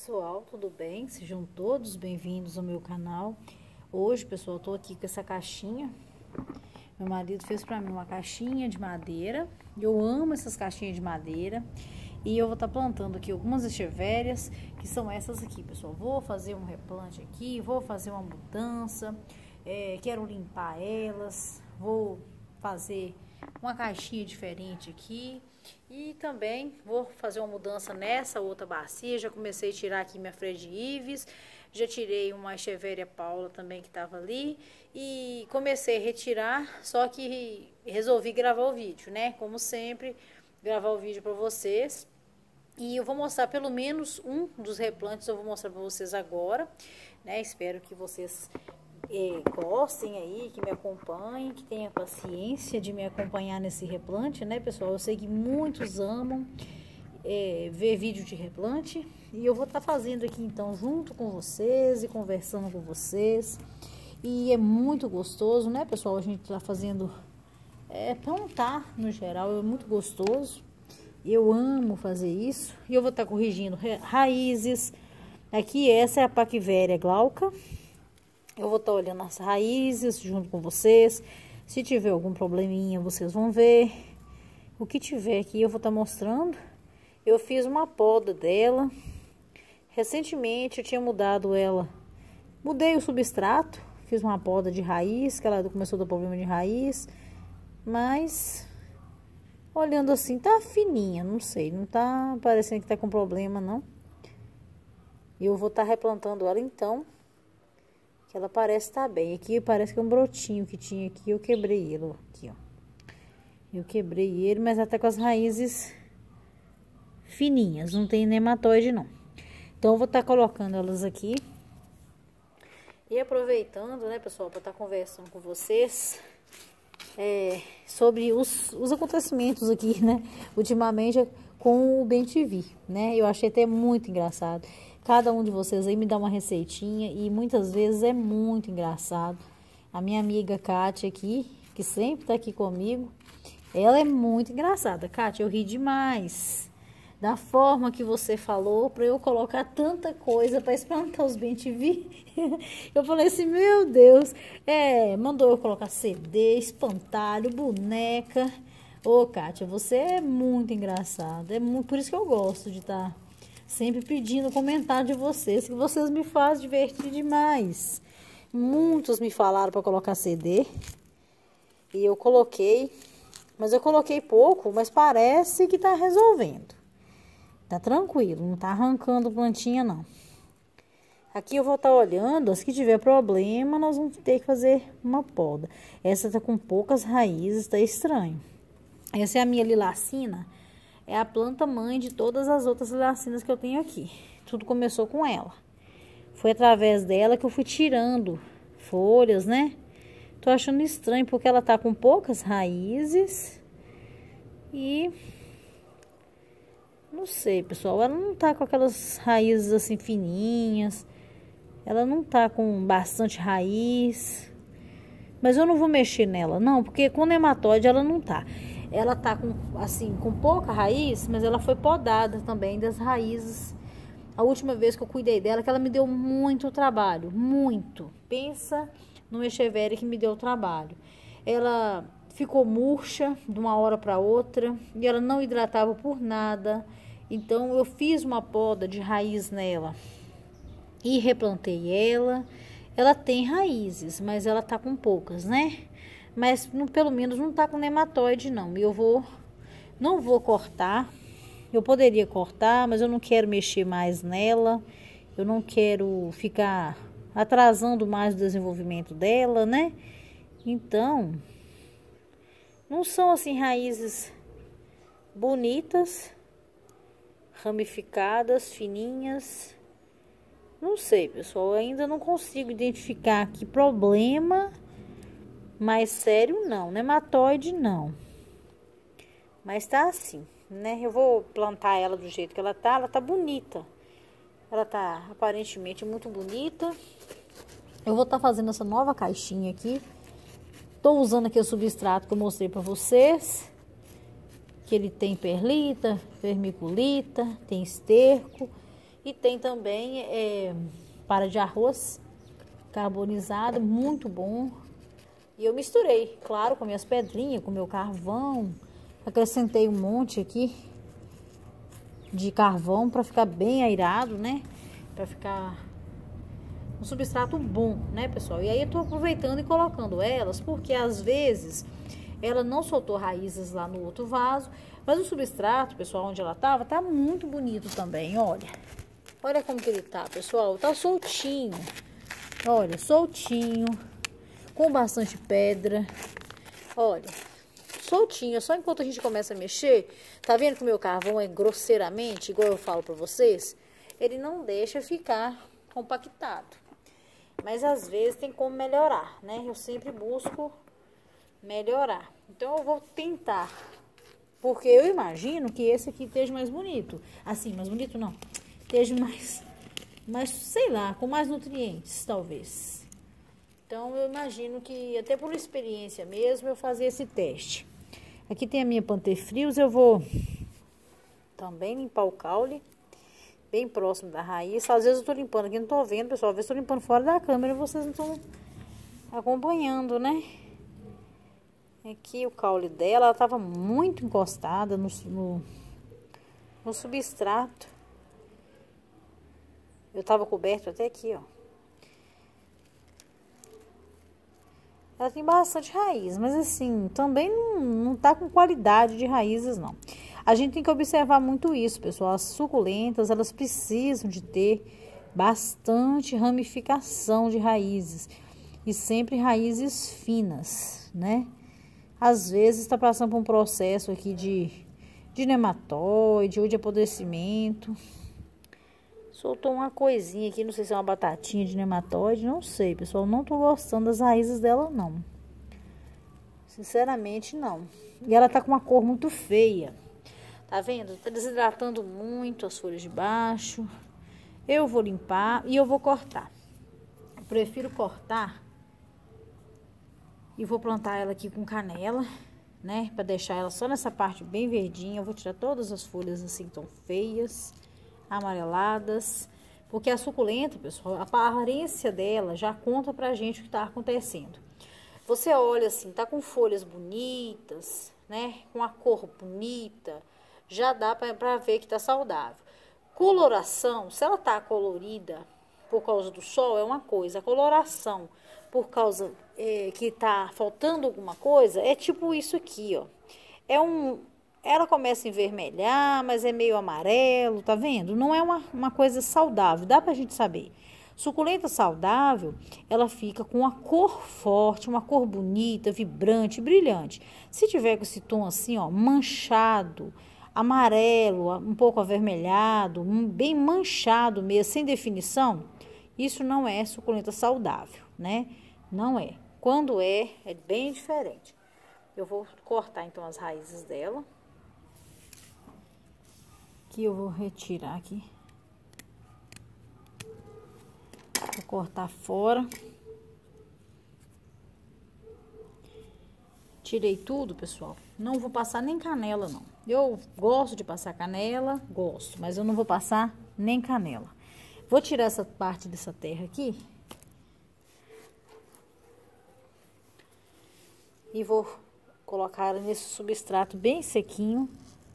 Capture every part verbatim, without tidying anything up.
pessoal, tudo bem? Sejam todos bem-vindos ao meu canal. Hoje, pessoal, eu tô aqui com essa caixinha. Meu marido fez pra mim uma caixinha de madeira. Eu amo essas caixinhas de madeira. E eu vou estar tá plantando aqui algumas echevérias, que são essas aqui, pessoal. Vou fazer um replante aqui, vou fazer uma mudança, é, quero limpar elas, vou fazer uma caixinha diferente aqui. E também vou fazer uma mudança nessa outra bacia. Já comecei a tirar aqui minha Fred Ives. Já tirei uma Echeveria Paula também que estava ali. E comecei a retirar, só que resolvi gravar o vídeo, né? Como sempre, gravar o vídeo para vocês. E eu vou mostrar pelo menos um dos replantes, eu vou mostrar para vocês agora, né? Espero que vocês é, gostem aí, que me acompanhem, que tenham paciência de me acompanhar nesse replante, né, pessoal? Eu sei que muitos amam é, ver vídeo de replante. E eu vou estar tá fazendo aqui, então, junto com vocês e conversando com vocês. E é muito gostoso, né, pessoal? A gente tá fazendo... É, plantar, no geral, é muito gostoso. Eu amo fazer isso. E eu vou estar tá corrigindo raízes. Aqui, essa é a Paquivéria glauca. Eu vou estar tá olhando as raízes junto com vocês. Se tiver algum probleminha, vocês vão ver. O que tiver aqui, eu vou estar tá mostrando. Eu fiz uma poda dela. Recentemente, eu tinha mudado ela. Mudei o substrato. Fiz uma poda de raiz, que ela começou a dar problema de raiz. Mas, olhando assim, tá fininha, não sei. Não tá parecendo que tá com problema, não. Eu vou estar tá replantando ela, então. Que ela parece estar tá bem. Aqui parece que é um brotinho que tinha aqui. Eu quebrei ele, ó. Aqui, ó. Eu quebrei ele, mas até com as raízes fininhas. Não tem nematóide, não. Então, eu vou estar tá colocando elas aqui. E aproveitando, né, pessoal, para estar tá conversando com vocês... É, sobre os, os acontecimentos aqui, né, ultimamente com o Bem T V, né, eu achei até muito engraçado. Cada um de vocês aí me dá uma receitinha e muitas vezes é muito engraçado. A minha amiga Kátia aqui, que sempre tá aqui comigo, ela é muito engraçada. Kátia, eu ri demais da forma que você falou para eu colocar tanta coisa para espantar os Bem T V. Eu falei assim, meu Deus, é, mandou eu colocar C D, espantalho, boneca. Ô, Kátia, você é muito engraçada. É muito, por isso que eu gosto de estar tá sempre pedindo comentário de vocês, que vocês me fazem divertir demais. Muitos me falaram para colocar C D e eu coloquei, mas eu coloquei pouco, mas parece que tá resolvendo. Tá tranquilo, não tá arrancando plantinha, não. Aqui eu vou estar tá olhando, as que tiver problema, nós vamos ter que fazer uma poda. Essa tá com poucas raízes, tá estranho. Essa é a minha lilacina, é a planta mãe de todas as outras lilacinas que eu tenho aqui. Tudo começou com ela. Foi através dela que eu fui tirando folhas, né? Tô achando estranho, porque ela tá com poucas raízes e... Não sei, pessoal, ela não tá com aquelas raízes assim fininhas. Ela não tá com bastante raiz. Mas eu não vou mexer nela, não, porque com nematóide ela não tá. Ela tá com, assim, com pouca raiz, mas ela foi podada também das raízes. A última vez que eu cuidei dela, que ela me deu muito trabalho, muito. Pensa no Echeveria que me deu trabalho. Ela ficou murcha de uma hora para outra e ela não hidratava por nada. Então, eu fiz uma poda de raiz nela e replantei ela. Ela tem raízes, mas ela tá com poucas, né? Mas, não, pelo menos, não tá com nematóide, não. E eu vou, não vou cortar. Eu poderia cortar, mas eu não quero mexer mais nela. Eu não quero ficar atrasando mais o desenvolvimento dela, né? Então, não são, assim, raízes bonitas, ramificadas, fininhas. Não sei, pessoal, eu ainda não consigo identificar que problema mais sério não, nematóide não. Mas tá assim, né? Eu vou plantar ela do jeito que ela tá, ela tá bonita. Ela tá aparentemente muito bonita. Eu vou estar tá fazendo essa nova caixinha aqui. Tô usando aqui o substrato que eu mostrei pra vocês. Que ele tem perlita, vermiculita, tem esterco. E tem também é, para de arroz carbonizado, muito bom. E eu misturei, claro, com minhas pedrinhas, com meu carvão. Acrescentei um monte aqui de carvão para ficar bem airado, né? Para ficar um substrato bom, né, pessoal? E aí eu tô aproveitando e colocando elas, porque às vezes ela não soltou raízes lá no outro vaso, mas o substrato, pessoal, onde ela tava, tá muito bonito também, olha. Olha como que ele tá, pessoal, tá soltinho. Olha, soltinho, com bastante pedra. Olha, soltinho, só enquanto a gente começa a mexer, tá vendo que o meu carvão é grosseiramente, igual eu falo pra vocês? Ele não deixa ficar compactado. Mas às vezes tem como melhorar, né? Eu sempre busco melhorar. Então eu vou tentar. Porque eu imagino que esse aqui esteja mais bonito. Assim, mais bonito não. Esteja mais, mais, sei lá, com mais nutrientes, talvez. Então eu imagino que, até por experiência mesmo, eu fazer esse teste. Aqui tem a minha Panterfrios, eu vou também limpar o caule, bem próximo da raiz. Às vezes eu tô limpando aqui, não tô vendo, pessoal. Às vezes eu tô limpando fora da câmera e vocês não estão acompanhando, né? Aqui o caule dela, ela tava muito encostada no, no, no substrato. Eu tava coberto até aqui, ó. Ela tem bastante raiz, mas assim, também não, não tá com qualidade de raízes, não. A gente tem que observar muito isso, pessoal. As suculentas, elas precisam de ter bastante ramificação de raízes. E sempre raízes finas, né? Às vezes está passando por um processo aqui de, de nematóide ou de apodrecimento. Soltou uma coisinha aqui, não sei se é uma batatinha de nematóide, não sei, pessoal. Não tô gostando das raízes dela, não. Sinceramente, não. E ela tá com uma cor muito feia. Tá vendo? Tá desidratando muito as folhas de baixo. Eu vou limpar e eu vou cortar. Eu prefiro cortar e vou plantar ela aqui com canela, né? Pra deixar ela só nessa parte bem verdinha. Eu vou tirar todas as folhas assim tão feias, amareladas. Porque a suculenta, pessoal, a aparência dela já conta pra gente o que tá acontecendo. Você olha assim, tá com folhas bonitas, né? Com a cor bonita, já dá pra, pra ver que tá saudável. Coloração, se ela tá colorida por causa do sol, é uma coisa. A coloração por causa é, que tá faltando alguma coisa, é tipo isso aqui, ó. É um... Ela começa a envermelhar, mas é meio amarelo, tá vendo? Não é uma, uma coisa saudável, dá pra gente saber. Suculenta saudável, ela fica com uma cor forte, uma cor bonita, vibrante, brilhante. Se tiver com esse tom assim, ó, manchado, amarelo, um pouco avermelhado, bem manchado mesmo, sem definição, isso não é suculenta saudável, né? Não é. Quando é, é bem diferente. Eu vou cortar então as raízes dela. Aqui eu vou retirar aqui. Vou cortar fora. Tirei tudo, pessoal. Não vou passar nem canela, não. Eu gosto de passar canela, gosto, mas eu não vou passar nem canela. Vou tirar essa parte dessa terra aqui. E vou colocar ela nesse substrato bem sequinho.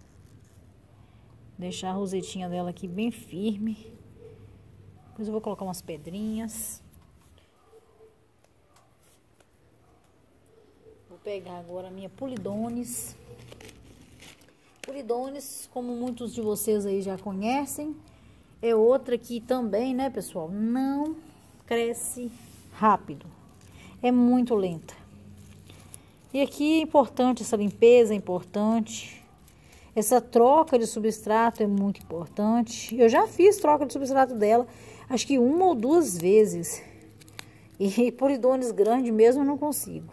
Deixar a rosetinha dela aqui bem firme. Depois eu vou colocar umas pedrinhas. Vou pegar agora a minha Pulidones. Pulidones, como muitos de vocês aí já conhecem, é outra que também, né, pessoal, não cresce rápido. É muito lenta. E aqui é importante, essa limpeza é importante. Essa troca de substrato é muito importante. Eu já fiz troca de substrato dela, acho que uma ou duas vezes. E Pulidones grande mesmo eu não consigo.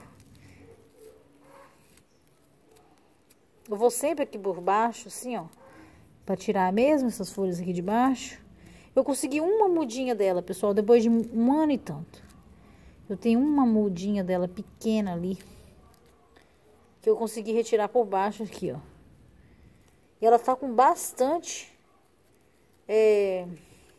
Eu vou sempre aqui por baixo, assim, ó. Pra tirar mesmo essas folhas aqui de baixo. Eu consegui uma mudinha dela, pessoal, depois de um ano e tanto. Eu tenho uma mudinha dela pequena ali. Que eu consegui retirar por baixo aqui, ó. E ela tá com bastante é,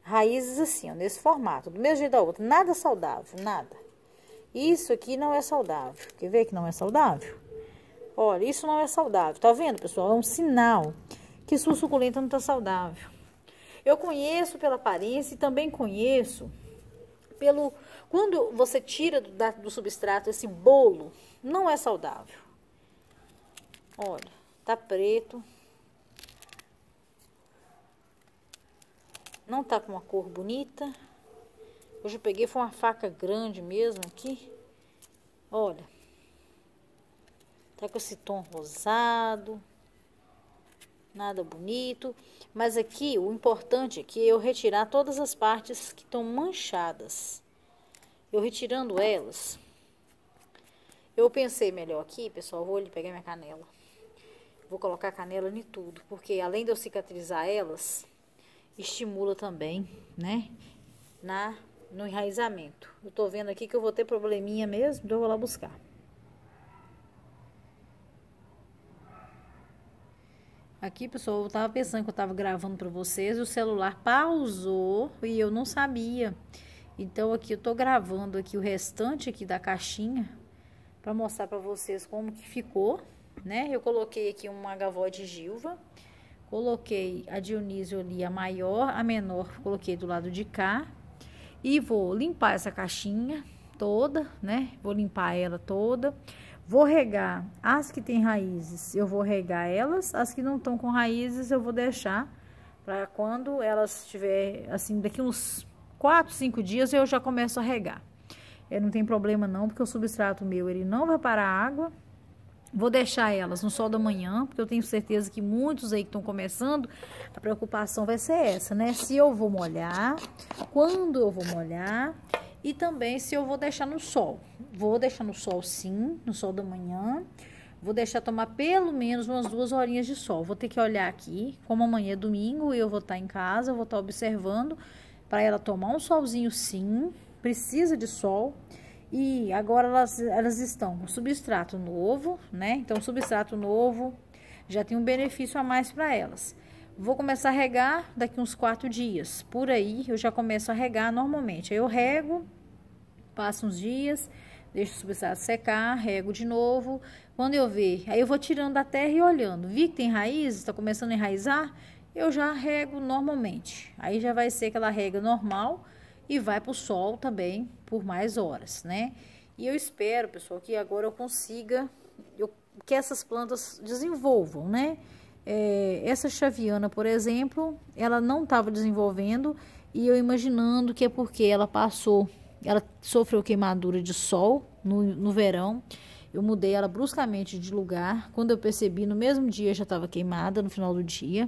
raízes assim, ó, nesse formato, do mesmo jeito da outra, nada saudável, nada. Isso aqui não é saudável. Quer ver que não é saudável? Olha, isso não é saudável. Tá vendo, pessoal? É um sinal que sua suculenta não tá saudável. Eu conheço pela aparência e também conheço pelo... Quando você tira do, da, do substrato esse bolo, não é saudável. Olha, tá preto. Não tá com uma cor bonita. Hoje eu peguei, foi uma faca grande mesmo aqui. Olha. Tá com esse tom rosado. Nada bonito. Mas aqui, o importante aqui é eu retirar todas as partes que estão manchadas. Eu retirando elas. Eu pensei melhor aqui, pessoal, vou ali pegar minha canela. Vou colocar canela em tudo. Porque além de eu cicatrizar elas, estimula também, né? Na, no enraizamento. Eu tô vendo aqui que eu vou ter probleminha mesmo, então eu vou lá buscar. Aqui, pessoal, eu tava pensando que eu tava gravando pra vocês, o celular pausou e eu não sabia. Então, aqui eu tô gravando aqui o restante aqui da caixinha pra mostrar pra vocês como que ficou, né? Eu coloquei aqui uma gavote Gilva, coloquei a Dionísio ali, a maior, a menor, coloquei do lado de cá. E vou limpar essa caixinha toda, né? Vou limpar ela toda. Vou regar as que tem raízes, eu vou regar elas. As que não estão com raízes, eu vou deixar para quando elas estiver, assim, daqui uns quatro, cinco dias, eu já começo a regar. É, não tem problema não, porque o substrato meu, ele não vai parar água. Vou deixar elas no sol da manhã, porque eu tenho certeza que muitos aí que estão começando, a preocupação vai ser essa, né? Se eu vou molhar, quando eu vou molhar e também se eu vou deixar no sol. Vou deixar no sol sim, no sol da manhã. Vou deixar tomar pelo menos umas duas horinhas de sol. Vou ter que olhar aqui, como amanhã é domingo e eu vou estar em casa, eu vou estar observando para ela tomar um solzinho sim, precisa de sol. E agora elas, elas estão com substrato novo, né? Então, substrato novo já tem um benefício a mais para elas. Vou começar a regar daqui uns quatro dias. Por aí, eu já começo a regar normalmente. Aí eu rego, passo uns dias, deixo o substrato secar, rego de novo. Quando eu ver, aí eu vou tirando da terra e olhando. Vi que tem raízes, está começando a enraizar, eu já rego normalmente. Aí já vai ser aquela rega normal. E vai para o sol também por mais horas, né? E eu espero, pessoal, que agora eu consiga, eu, que essas plantas desenvolvam, né? É, essa chaviana, por exemplo, ela não estava desenvolvendo e eu imaginando que é porque ela passou, ela sofreu queimadura de sol no, no verão. Eu mudei ela bruscamente de lugar. Quando eu percebi, no mesmo dia já estava queimada, no final do dia.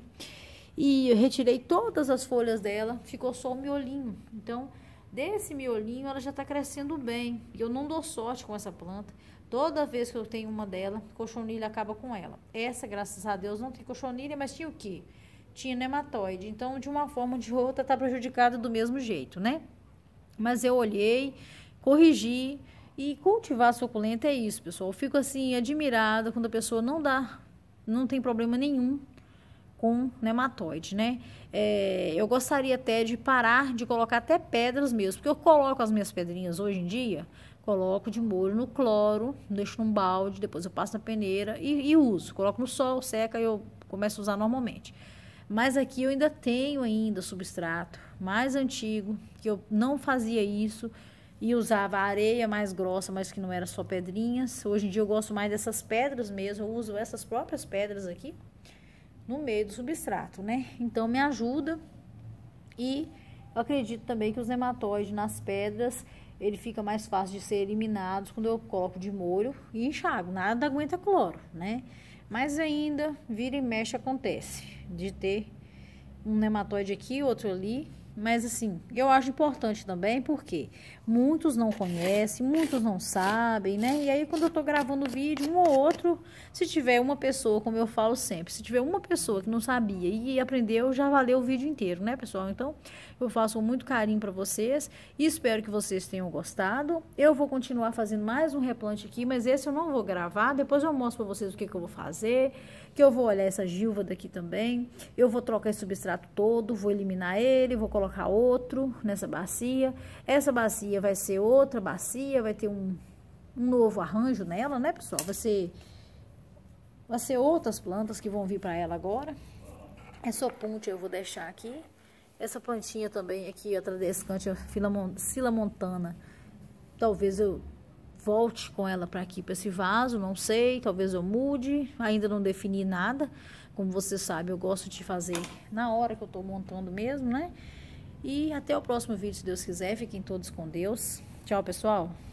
E eu retirei todas as folhas dela, ficou só o miolinho. Então, desse miolinho, ela já tá crescendo bem. E eu não dou sorte com essa planta. Toda vez que eu tenho uma dela, cochonilha acaba com ela. Essa, graças a Deus, não tem cochonilha, mas tinha o quê? Tinha nematóide. Então, de uma forma ou de outra, tá prejudicada do mesmo jeito, né? Mas eu olhei, corrigi. E cultivar suculenta é isso, pessoal. Eu fico, assim, admirada quando a pessoa não dá, não tem problema nenhum com nematóide, né? É, eu gostaria até de parar de colocar até pedras mesmo, porque eu coloco as minhas pedrinhas hoje em dia, coloco de molho no cloro, deixo num balde, depois eu passo na peneira e, e uso. Coloco no sol, seca e eu começo a usar normalmente. Mas aqui eu ainda tenho ainda substrato mais antigo, que eu não fazia isso e usava areia mais grossa, mas que não era só pedrinhas. Hoje em dia eu gosto mais dessas pedras mesmo, eu uso essas próprias pedras aqui no meio do substrato, né? Então, me ajuda. E eu acredito também que os nematóides nas pedras, ele fica mais fácil de ser eliminados quando eu coloco de molho e enxago. Nada aguenta cloro, né? Mas ainda, vira e mexe, acontece de ter um nematóide aqui, outro ali. Mas, assim, eu acho importante também, porque Muitos não conhecem, muitos não sabem, né? E aí, quando eu tô gravando o vídeo, um ou outro, se tiver uma pessoa, como eu falo sempre, se tiver uma pessoa que não sabia e aprendeu, já valeu o vídeo inteiro, né, pessoal? Então, eu faço com muito carinho para vocês e espero que vocês tenham gostado. Eu vou continuar fazendo mais um replante aqui, mas esse eu não vou gravar. Depois eu mostro para vocês o que, que eu vou fazer, que eu vou olhar essa gilva daqui também. Eu vou trocar esse substrato todo, vou eliminar ele, vou colocar outro nessa bacia. Essa bacia vai ser outra bacia, vai ter um, um novo arranjo nela, né, pessoal? Vai ser, vai ser outras plantas que vão vir para ela agora. Essa ponte eu vou deixar aqui. Essa plantinha também aqui, a tradescante, a Scilla montana, talvez eu volte com ela para aqui, para esse vaso, não sei, talvez eu mude, ainda não defini nada. Como você sabe, eu gosto de fazer na hora que eu tô montando mesmo, né? E até o próximo vídeo, se Deus quiser. Fiquem todos com Deus. Tchau, pessoal.